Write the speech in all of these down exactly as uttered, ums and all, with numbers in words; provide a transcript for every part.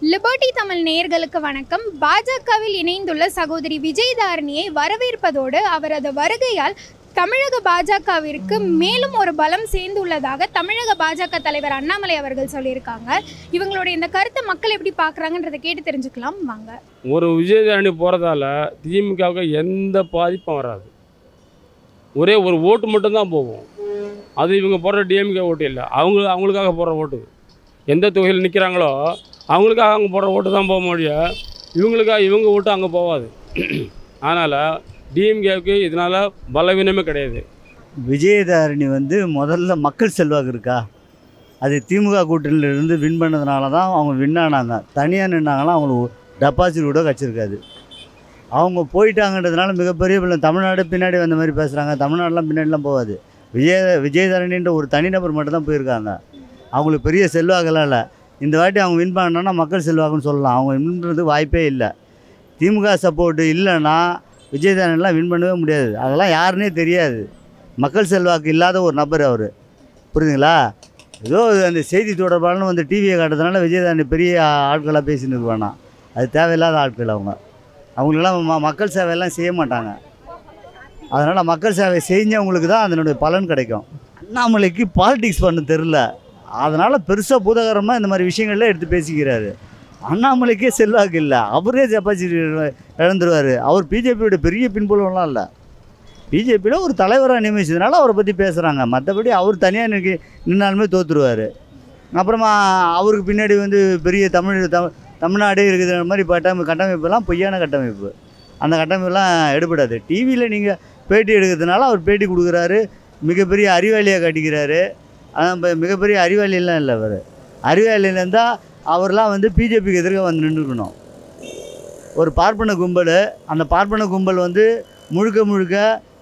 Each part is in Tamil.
லிபர்ட்டி தமிழ் நேயர்களுக்கு வணக்கம். பாஜகவில் இணைந்துள்ள சகோதரி விஜயதாரணியை வரவேற்பதோடு அவரது வருகையால் தமிழக பாஜகவிற்கு மேலும் ஒரு பலம் சேர்ந்துள்ளதாக தமிழக பாஜக தலைவர் அண்ணாமலை அவர்கள் சொல்லியிருக்காங்க. இவங்களுடைய இந்த கருத்தை மக்கள் எப்படி பார்க்குறாங்கன்றதை கேட்டு தெரிஞ்சுக்கலாம் வாங்க. ஒரு விஜயதாரணி போகிறதால திமுகவுக்கு எந்த பாதிப்பும் வராது. ஒரே ஒரு ஓட்டு மட்டும்தான் போகும். அது இவங்க போடுற டிஎம்கே ஓட்டு இல்லை, அவங்க அவங்களுக்காக போடுற ஓட்டு. எந்த தொகையில் நிற்கிறாங்களோ அவங்களுக்காக அவங்க போடுற ஓட்டு தான் போக முடியும். இவங்களுக்காக இவங்க ஓட்டு அங்கே போகாது. அதனால் டிஎம்கேவுக்கு இதனால் பலவீனமே கிடையாது. விஜயதாரணி வந்து முதல்ல மக்கள் செல்வாக்கு இருக்கா, அது திமுக கூட்டணியிலிருந்து வின் பண்ணதுனால தான் அவங்க வின் ஆனாங்க. தனியாக நின்னாங்கன்னா அவங்களுக்கு டெபாசிட் கூட கிடச்சிருக்காது. அவங்க போயிட்டாங்கன்றதுனால மிகப்பெரிய பிள்ளை தமிழ்நாடு பின்னாடி வந்த மாதிரி பேசுகிறாங்க. தமிழ்நாடுலாம் பின்னாடிலாம் போகாது. விஜய விஜயதாரணின்ற ஒரு தனிநபர் மட்டும் தான் போயிருக்காங்க. அவங்களுக்கு பெரிய செல்வாக்கெல்லாம் இல்லை. இந்த வாட்டி அவங்க வின் பண்ணோன்னா மக்கள் செல்வாக்குன்னு சொல்லலாம். அவங்க வின்றது வாய்ப்பே இல்லை. திமுக சப்போர்ட்டு இல்லைன்னா விஜயதாரணிலாம் வின் பண்ணவே முடியாது. அதெல்லாம் யாருன்னே தெரியாது. மக்கள் செல்வாக்கு இல்லாத ஒரு நபர் அவர், புரியுதுங்களா? ஏதோ அந்த செய்தி தொடர்பாளன்னு வந்து டிவியை காட்டுறதுனால விஜயதாரணி பெரிய ஆட்களாக பேசின்னு இருக்க வேணாம். அது தேவையில்லாத ஆட்கள். அவங்க அவங்களுக்கெல்லாம் ம மக்கள் சேவையெல்லாம் செய்ய மாட்டாங்க. அதனால் மக்கள் சேவை செஞ்சவங்களுக்கு தான் அதனுடைய பலன் கிடைக்கும். அண்ணாமலைக்கு பாலிடிக்ஸ் பண்ண தெரில, அதனால் பெருசாக பூதகரமாக இந்த மாதிரி விஷயங்கள்லாம் எடுத்து பேசிக்கிறாரு. அண்ணாமலைக்கே செல்வாக்கு இல்லை, அவரே டெபாசிட் இழந்துருவார். அவர் பிஜேபியோட பெரிய பின்புலம்லாம் இல்லை. பிஜேபியில் ஒரு தலைவராக நியமிச்சதுனால அவரை பற்றி பேசுகிறாங்க. மற்றபடி அவர் தனியாக நிற்க நின்னாலுமே தோற்றுருவார். அப்புறமா அவருக்கு பின்னாடி வந்து பெரிய தமிழ் த தமிழ்நாடே இருக்குதுன்ற மாதிரி கட்டமை கட்டமைப்பெல்லாம் பொய்யான கட்டமைப்பு. அந்த கட்டமைப்பெல்லாம் எடுபடாது. டிவியில் நீங்கள் பேட்டி எடுக்கிறதுனால அவர் பேட்டி கொடுக்குறாரு, மிகப்பெரிய அறிவாளியாக காட்டிக்கிறாரு. ஆனால் இப்போ மிகப்பெரிய அறிவாளியெல்லாம் இல்லை. அவர் அறிவாளியில் இருந்தால் அவர்லாம் வந்து பிஜேபிக்கு எதிர்க்க வந்து நின்றுக்கணும். ஒரு பார்ப்பன கும்பல், அந்த பார்ப்பன கும்பல் வந்து முழுக்க முழுக்க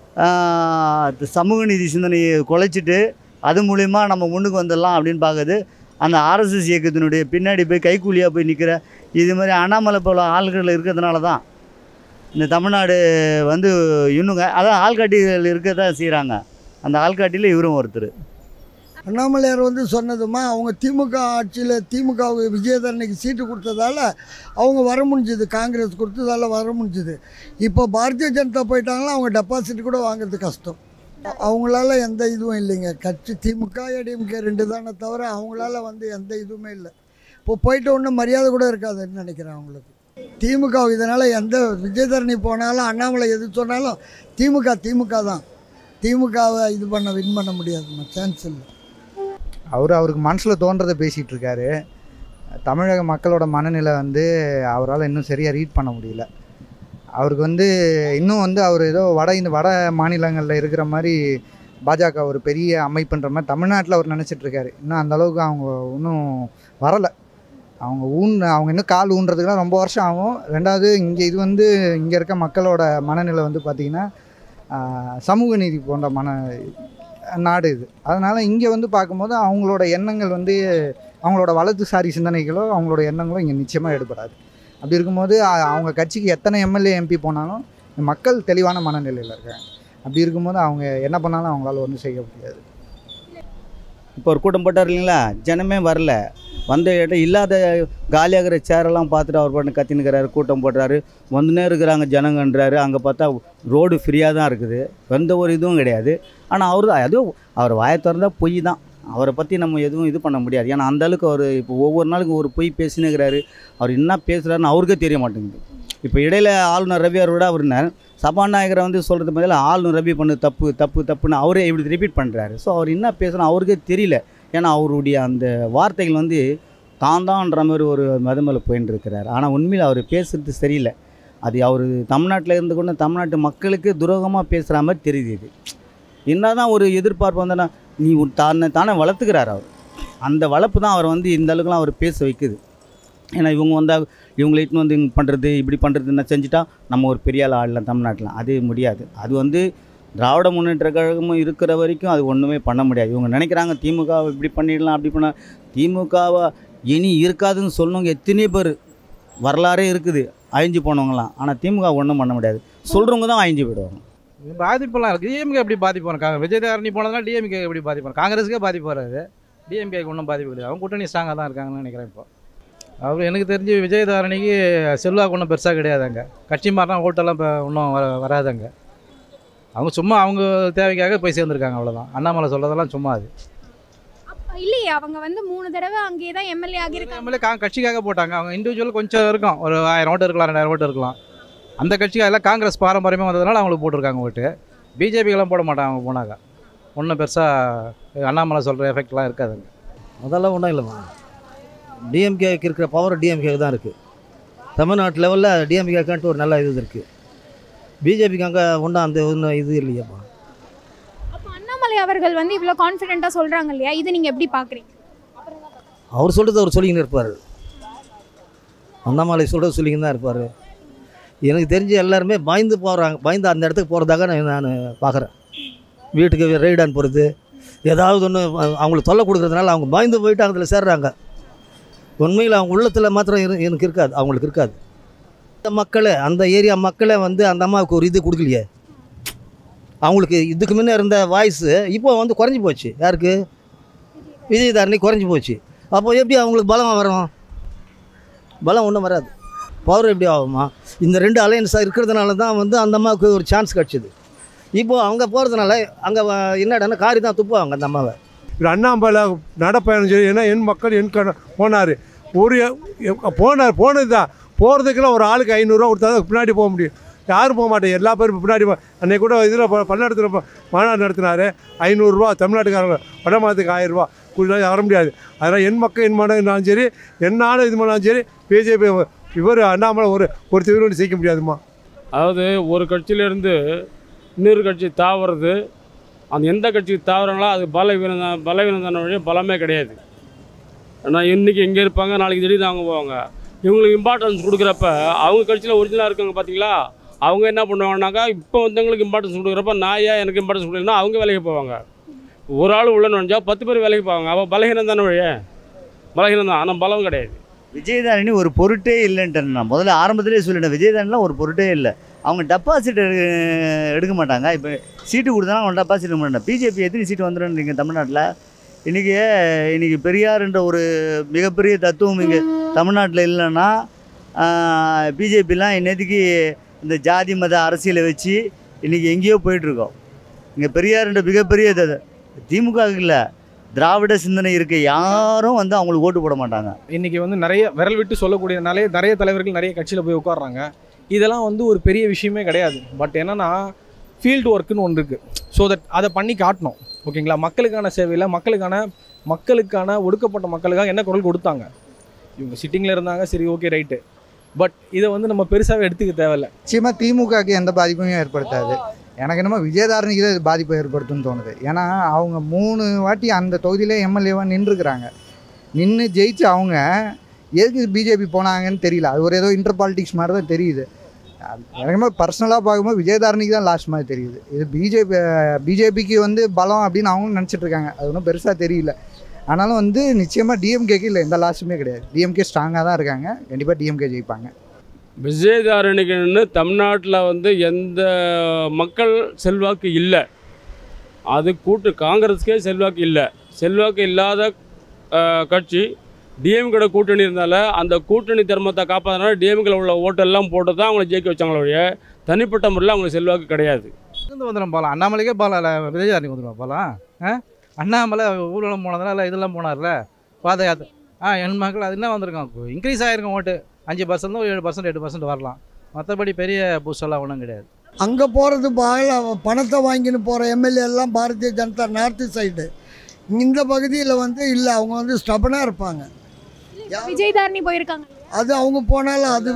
சமூக நீதி சிந்தனையை குலைச்சிட்டு அது மூலிமா நம்ம முன்னுக்கு வந்துடலாம் அப்படின்னு பார்க்குது. அந்த ஆர்எஸ்எஸ் இயக்கத்தினுடைய பின்னாடி போய் கைக்கூலியாக போய் நிற்கிற இது மாதிரி அண்ணாமலை போல ஆள்கள் இருக்கிறதுனால தான் இந்த தமிழ்நாடு வந்து இன்னுங்க அதான் ஆள்காட்டிகள் இருக்க தான் செய்கிறாங்க. அந்த ஆள்காட்டியில் இவரும் ஒருத்தர். அண்ணாமலையார் வந்து சொன்னதுமா அவங்க திமுக ஆட்சியில் திமுக விஜயதாரணிக்கு சீட்டு கொடுத்ததால அவங்க வர முடிஞ்சுது, காங்கிரஸ் கொடுத்ததால வர முடிஞ்சுது. இப்போ பாரதிய ஜனதா போயிட்டாங்களா அவங்க டெபாசிட் கூட வாங்குறது கஷ்டம். அவங்களால எந்த இதுவும் இல்லைங்க. கட்சி திமுக ஏடிஎம்கே ரெண்டு தானே தவிர அவங்களால வந்து எந்த இதுவுமே இல்லை. இப்போ போயிட்ட ஒன்று மரியாதை கூட இருக்காதுன்னு நினைக்கிறேன் அவங்களுக்கு. திமுக இதனால் எந்த விஜயதாரணி போனாலும் அண்ணாமலை எது சொன்னாலும் திமுக திமுக தான். திமுகவை இது பண்ண வின் பண்ண முடியாதுமா, சான்ஸ் இல்லை. அவர் அவருக்கு மனசில் தோன்றதை பேசிகிட்டு இருக்காரு. தமிழக மக்களோட மனநிலை வந்து அவரால் இன்னும் சரியாக ரீட் பண்ண முடியல. அவருக்கு வந்து இன்னும் வந்து அவர் ஏதோ வட இந்த வட மாநிலங்களில் இருக்கிற மாதிரி பாஜக ஒரு பெரிய அமைப்புன்ற மாதிரி தமிழ்நாட்டில் அவர் நினச்சிட்ருக்காரு. இன்னும் அந்தளவுக்கு அவங்க இன்னும் வரலை. அவங்க ஊன் அவங்க இன்னும் கால் ஊன்றதுக்குலாம் ரொம்ப வருஷம் ஆகும். ரெண்டாவது இங்கே இது வந்து இங்கே இருக்க மக்களோட மனநிலை வந்து பார்த்திங்கன்னா சமூக நீதி போன்ற மன நாடு இது. அதனால் இங்கே வந்து பார்க்கும்போது அவங்களோட எண்ணங்கள் வந்து அவங்களோட வலதுசாரி சிந்தனைகளோ அவங்களோட எண்ணங்களோ இங்கே நிச்சயமாக எடுபடாது. அப்படி இருக்கும்போது அவங்க கட்சிக்கு எத்தனை எம்எல்ஏ எம்பி போனாலும் மக்கள் தெளிவான மனநிலையில் இருக்காங்க. அப்படி இருக்கும்போது அவங்க என்ன பண்ணாலும் அவங்களால ஒன்றும் செய்ய முடியாது. இப்போ ஒரு கூட்டம் போட்டார் இல்லைங்களா, ஜனமே வரல. வந்த இடம் இல்லாத காலியாகிற சேரெல்லாம் பார்த்துட்டு அவர் பண்ணி கத்தினுக்கிறாரு, கூட்டம் போடுறாரு, வந்துனே இருக்கிறாங்க ஜனங்கன்றாரு. அங்கே பார்த்தா ரோடு ஃப்ரீயாக தான் இருக்குது, எந்த ஒரு இதுவும் கிடையாது. ஆனால் அவர் தான் அதுவும் அவர் வாயை திறந்தால் பொய் தான். அவரை பற்றி நம்ம எதுவும் இது பண்ண முடியாது. ஏன்னா அந்தளவுக்கு அவர் இப்போ ஒவ்வொரு நாளுக்கு ஒரு பொய் பேசினுக்கிறாரு. அவர் என்ன பேசுகிறாருன்னு அவருக்கே தெரிய மாட்டேங்குது. இப்போ இடையில ஆளுநர் ரவி அவரோட அவர் சபாநாயகரை வந்து சொல்கிறது பதில் ஆளுநர் ரவி பண்ணு தப்பு தப்பு தப்புன்னு அவரே இப்படி ரிப்பீட் பண்ணுறாரு. ஸோ அவர் என்ன பேசுகிறோம் அவருக்கே தெரியல. ஏன்னா அவருடைய அந்த வார்த்தைகள் வந்து தான் தான்ன்ற மாதிரி ஒரு மதமேல போயின்னு இருக்கிறார். ஆனால் உண்மையில் அவர் பேசுகிறது சரியில்லை. அது அவர் தமிழ்நாட்டில் இருந்து கொண்டு தமிழ்நாட்டு மக்களுக்கு துரோகமாக பேசுகிற மாதிரி தெரியுது. இது என்ன தான் ஒரு எதிர்பார்ப்பு வந்தோன்னா நீ தானே தானே வளர்த்துக்கிறார் அவர். அந்த வளர்ப்பு தான் அவர் வந்து இந்த அளவுக்குலாம் அவர் பேச வைக்குது. ஏன்னா இவங்க வந்தால் இவங்களை இட்டுன்னு வந்து இங்கே பண்ணுறது இப்படி பண்ணுறதுன்னு செஞ்சுட்டா நம்ம ஒரு பெரிய ஆள் ஆடலாம் தமிழ்நாட்டில். அது முடியாது. அது வந்து திராவிட முன்னேற்ற கழகமும் இருக்கிற வரைக்கும் அது ஒன்றுமே பண்ண முடியாது. இவங்க நினைக்கிறாங்க திமுகவை இப்படி பண்ணிடலாம் அப்படி பண்ண. திமுகவை இனி இருக்காதுன்னு சொல்லணுங்க எத்தனையோ பேர் வரலாறே இருக்குது அழிஞ்சு போனவங்களாம். ஆனால் திமுக ஒன்றும் பண்ண முடியாது. சொல்கிறவங்க தான் அழிஞ்சு போயிடுவாங்க. பாதிப்பெல்லாம் இருக்குது. டிஎம்கே எப்படி பாதிப்பு வரும்? விஜயதாரணி போனதுனால டிஎம்கே எப்படி பாதிப்பு வரும்? காங்கிரஸுக்கே பாதிப்பு வராது, டிஎம்கேக்கு ஒன்றும் பாதிப்பு கிடையாது. அவங்க கூட்டணி ஸ்ட்ராங்காக தான் இருக்காங்கன்னு நினைக்கிறேன். இப்போ அவர் எனக்கு தெரிஞ்சு விஜயதாரணிக்கு செல்வாக்கு ஒன்றும் பெருசாக கிடையாதுங்க. கட்சி மாறினா ஓட்டெல்லாம் இப்போ ஒன்றும் வர வராதுங்க. அவங்க சும்மா அவங்க தேவைக்காக போய் சேர்ந்துருக்காங்க, அவ்வளோதான். அண்ணாமலை சொல்கிறதெல்லாம் சும்மா அது. இல்லையே, அவங்க வந்து மூணு தடவை அங்கேயே தான் எம்எல்ஏ ஆகியிருக்காங்க. எம்எல்ஏ கா கட்சிக்காக போட்டாங்க. அவங்க இண்டிவிஜுவல் கொஞ்சம் இருக்கும், ஒரு ஆயிரம் ஓட்டு இருக்கலாம், ரெண்டாயிரம் ஓட்டு இருக்கலாம். அந்த கட்சிக்காக எல்லாம் காங்கிரஸ் பாரம்பரியமாக வந்ததுனால அவங்களுக்கு போட்டிருக்காங்க ஓட்டு. பிஜேபிக்கெல்லாம் போட மாட்டாங்க அவங்க போனாக்கா. ஒன்றும் பெருசாக அண்ணாமலை சொல்கிற எஃபெக்ட்லாம் இருக்காதுங்க. அதெல்லாம் ஒன்றும் இல்லைம்மா. டிஎம்கேக்கு இருக்கிற பவர் டிஎம்கேக்கு தான் இருக்குது. தமிழ்நாட்டு லெவலில் டிஎம்கேக்கான்ட்டு ஒரு நல்ல இது இருக்குது. பிஜேபிக்கு அங்கே ஒன்றும் அந்த ஒன்றும் இது இல்லையாப்பா. அப்போ அண்ணாமலை அவர்கள் வந்து இவ்வளோ கான்ஃபிடென்ட்டாக சொல்கிறாங்க இல்லையா, இது நீங்கள் எப்படி பார்க்குறீங்க? அவர் சொல்கிறது அவர் சொல்லிக்கின்னு இருப்பார். அண்ணாமலை சொல்கிறது சொல்லிக்கின்னு தான் இருப்பார். எனக்கு தெரிஞ்சு எல்லாருமே பயந்து போகிறாங்க. பயந்து அந்த இடத்துக்கு போகிறதாக நான் நான் பார்க்குறேன். வீட்டுக்கு ரெய்டான் போகிறது, ஏதாவது ஒன்று அவங்களுக்கு தொல்லை கொடுக்குறதுனால அவங்க பயந்து போயிட்டு அதில் சேர்றாங்க. உண்மையில் அவங்க உள்ளத்தில் மாத்திரம் இரு எனக்கு இருக்காது, அவங்களுக்கு இருக்காது. அந்த மக்களே, அந்த ஏரியா மக்களே வந்து அந்த அம்மாவுக்கு ஒரு இது கொடுக்கலையே. அவங்களுக்கு இதுக்கு முன்னே இருந்த வாய்ஸு இப்போ வந்து குறைஞ்சி போச்சு. யாருக்கு? விஜயதாரணி குறைஞ்சி போச்சு. அப்போ எப்படி அவங்களுக்கு பலம் வரும்? பலம் ஒன்றும் வராது. பவர் எப்படி ஆகுமா? இந்த ரெண்டு அலையன்ஸாக இருக்கிறதுனால தான் வந்து அந்த அம்மாவுக்கு ஒரு சான்ஸ் கிடச்சிது. இப்போது அவங்க போகிறதுனால அங்கே என்னடான காரி தான் துப்புவாங்க அந்த அம்மாவை. இது அண்ணாமலை நடப்பயணம் சரி, ஏன்னா என் மக்கள் என் கண போனார். ஒரு போனார் போனது தான். போகிறதுக்கெல்லாம் ஒரு ஆளுக்கு ஐநூறுரூவா கொடுத்தா தான் பின்னாடி போக முடியும். யாரும் போக மாட்டேன், எல்லா பேரும் பின்னாடி போ. அன்றைக்கி கூட இதில் பல்லடத்தில் மாநாடு நடத்தினார். ஐநூறுரூவா தமிழ்நாட்டுக்காரங்க, வட மாதத்துக்கு ஆயிரரூவா கொடுத்தா வர முடியாது. அதனால் என் மக்கள் என் மனாலும் சரி, என்னாலும் இது பண்ணாலும் சரி, பிஜேபி இவர் அண்ணாமலை ஒரு ஒரு தீவிரம் செய்ய முடியாதுமா. அதாவது ஒரு கட்சியிலேருந்து இன்னொரு கட்சி தாவறது, அந்த எந்த கட்சிக்கு தாவறாங்களோ அது பலவீனம் தான். பலவீனம் தானே வழியாக பலமே கிடையாது. ஏன்னா இன்றைக்கி எங்கே இருப்பாங்க, நாளைக்கு திடீர்னு அவங்க போவாங்க. இவங்களுக்கு இம்பார்ட்டன்ஸ் கொடுக்குறப்ப அவங்க கட்சியில் ஒரிஜினலாக இருக்காங்க பார்த்தீங்களா, அவங்க என்ன பண்ணுவாங்கன்னாக்கா இப்போ வந்தவங்களுக்கு இம்பார்ட்டன்ஸ் கொடுக்குறப்ப நான் ஏன் எனக்கு இம்பார்ட்டன்ஸ் கொடுக்கலன்னா அவங்க வேலைக்கு போவாங்க. ஒரு ஆள் உள்ள நுழைஞ்சா பத்து பேர் வேலைக்கு போவாங்க. அவள் பலகீனம் தானே வழியே, பலகீனம் தான், ஆனால் பலம் கிடையாது. விஜயதாரணி ஒரு பொருட்டே இல்லைன்ட்டேன் நான் முதல்ல ஆரம்பத்திலே சொல்லிட்டேன். விஜயதாரணிலாம் ஒரு பொருட்டே இல்லை. அவங்க டெபாசிட் எடுக்க மாட்டாங்க. இப்போ சீட்டு கொடுத்தாலும் அவங்க டெபாசிட் எடுக்க மாட்டாங்க. பிஜேபி எத்தனை சீட்டு வந்துடுறீங்க தமிழ்நாட்டில்? இன்றைக்கி இன்றைக்கி பெரியார்ன்ற ஒரு மிகப்பெரிய தத்துவம் இங்கே தமிழ்நாட்டில் இல்லைன்னா பிஜேபிலாம் இன்னத்துக்கு இந்த ஜாதி மத அரசியலை வச்சு இன்றைக்கி எங்கேயோ போயிட்டுருக்கோம். இங்கே பெரியார்ன்ற மிகப்பெரிய திமுக இல்லை, திராவிட சிந்தனை இருக்க யாரும் வந்து அவங்களுக்கு ஓட்டு போட மாட்டாங்க. இன்றைக்கி வந்து நிறைய விரல் விட்டு சொல்லக்கூடியனாலே நிறைய தலைவர்கள் நிறைய கட்சியில் போய் உட்காடுறாங்க. இதெல்லாம் வந்து ஒரு பெரிய விஷயமே கிடையாது. பட் என்னென்னா ஃபீல்டு ஒர்க்குன்னு ஒன்று இருக்குது. ஸோ தட் அதை பண்ணி காட்டணும். ஓகேங்களா? மக்களுக்கான சேவையில் மக்களுக்கான மக்களுக்கான ஒடுக்கப்பட்ட மக்களுக்காக என்ன குரல் கொடுத்தாங்க. இவங்க சிட்டிங்கில் இருந்தாங்க, சரி ஓகே ரைட்டு. பட் இதை வந்து நம்ம பெருசாகவே எடுத்துக்க தேவையில்லை. நிச்சயமாக திமுகவுக்கு எந்த பாதிப்புமே ஏற்படுத்தாது. எனக்கு என்னமோ விஜயதாரணிக்கு தான் இது பாதிப்பை ஏற்படுத்தும்னு தோணுது. ஏன்னா அவங்க மூணு வாட்டி அந்த தொகுதியிலே எம்எல்ஏவாக நின்றுருக்குறாங்க. நின்று ஜெயிச்சு அவங்க எதுக்கு பிஜேபி போனாங்கன்னு தெரியல. அது ஒரு ஏதோ இன்டர் பாலிட்டிக்ஸ் மாதிரி தான் தெரியுது. எனக்கு பர்சனலாக பார்க்கும்போது விஜயதாரணிக்கு தான் லாஸ்ட் மாதிரி தெரியுது. இது பிஜேபி பிஜேபிக்கு வந்து பலம் அப்படின்னு அவங்க நினச்சிட்டு இருக்காங்க. அது ஒன்றும் பெருசாக தெரியல. ஆனாலும் வந்து நிச்சயமாக டிஎம்கேக்கு இல்லை எந்த லாஸ்ட்டுமே கிடையாது. டிஎம்கே ஸ்ட்ராங்காக தான் இருக்காங்க. கண்டிப்பாக டிஎம்கே ஜெயிப்பாங்க. விஜயதாரணிக்குன்னு தமிழ்நாட்டில் வந்து எந்த மக்கள் செல்வாக்கு இல்லை. அது கூட்டு காங்கிரஸுக்கே செல்வாக்கு இல்லை. செல்வாக்கு இல்லாத கட்சி டிஎம்கேட கூட்டணி இருந்தால அந்த கூட்டணி தர்மத்தை காப்பாற்றினால டிஎம்கேல உள்ள ஓட்டெல்லாம் போட்டு தான் அவங்கள ஜெயிக்க வச்சாங்களே ஒழிய தனிப்பட்ட முறையில் அவங்களுக்கு செல்வாக்கு கிடையாது. இருந்து வந்துடும் போகலாம். அண்ணாமலைக்கே போகலாம், விஜயதாரணி வந்துடும் போகலாம். ஆ அண்ணாமலை ஊழலும் போனதுனால இதெல்லாம் போனார்ல பாத யாத்திரை. ஆ என் மக்கள் அது என்ன வந்திருக்காங்க, இன்க்ரீஸ் ஆகிருக்கும் ஓட்டு. அஞ்சு பர்சன்ட் ஏழு பர்சன்ட் எட்டு பர்சன்ட் வரலாம். மற்றபடி பெரிய பூஸ்டெல்லாம் ஒன்றும் கிடையாது. அங்கே போகிறது பாக பணத்தை வாங்கின்னு போகிற எம்எல்ஏ எல்லாம் பாரதிய ஜனதா நார்த்து சைடு. இந்த பகுதியில் வந்து இல்லை, அவங்க வந்து ஸ்டபனாக இருப்பாங்க. விஜயதாரணி போயிருக்காங்க. அது அவங்க போனாலும் அது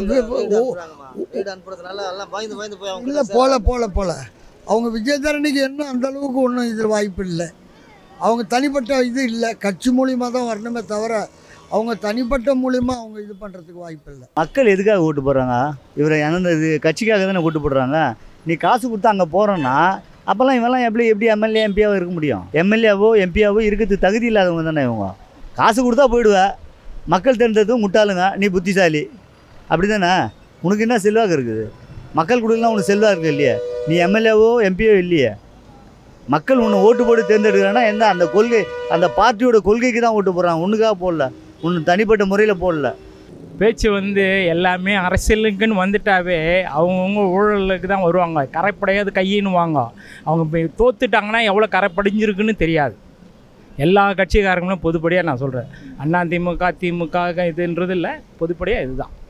இல்லை போல போல போல அவங்க விஜயதாரணிக்கு என்ன அந்த அளவுக்கு ஒன்றும் இது வாய்ப்பு இல்லை. அவங்க தனிப்பட்ட இது இல்லை, கட்சி மூலியமாக தான் வரணுமே தவிர அவங்க தனிப்பட்ட மூலிமா அவங்க இது பண்ணுறதுக்கு வாய்ப்பு இல்லை. மக்கள் எதுக்காக ஓட்டு போடுறாங்க? இவரை எந்த இது கட்சிக்காக தானே ஓட்டு போடுறாங்க. நீ காசு கொடுத்தா அங்கே போகிறோன்னா அப்போல்லாம் இவெல்லாம் எப்படி எப்படி எம்எல்ஏ எம்பியாவோ இருக்க முடியும்? எம்எல்ஏவோ எம்பியாவோ இருக்கிறதுக்கு தகுதி இல்லாதவங்க தானே இவங்க. காசு கொடுத்தா போயிடுவேன். மக்கள் தெரிந்ததும் முட்டாளுங்க, நீ புத்திசாலி, அப்படி தானே? உனக்கு என்ன செல்வாக்கு இருக்குது? மக்கள் கொடுக்கலாம் உனக்கு செல்வாக்கு இருக்குது இல்லையே? நீ எம்எல்ஏவோ எம்பியோ இல்லையே. மக்கள் உன்னை ஓட்டு போட்டு தேர்ந்தெடுக்கிறான்னா எந்த அந்த கொள்கை அந்த பார்ட்டியோட கொள்கைக்கு தான் ஓட்டு போடுறாங்க, ஒன்றுக்காக போடல. ஒன்று தனிப்பட்ட முறையில் போடல. பேச்சு வந்து எல்லாமே அரசியலுக்குன்னு வந்துட்டாவே அவங்கவுங்க ஊழலுக்கு தான் வருவாங்க. கரைப்படையாது கையின்னுவாங்க. அவங்க இப்போ தோத்துட்டாங்கன்னா எவ்வளோ கரைப்படிஞ்சிருக்குன்னு தெரியாது. எல்லா கட்சிக்காரங்களும் பொதுப்படியாக நான் சொல்கிறேன். அண்ணா திமுக திமுக இதுன்றது இல்லை, பொதுப்படியாக இதுதான்.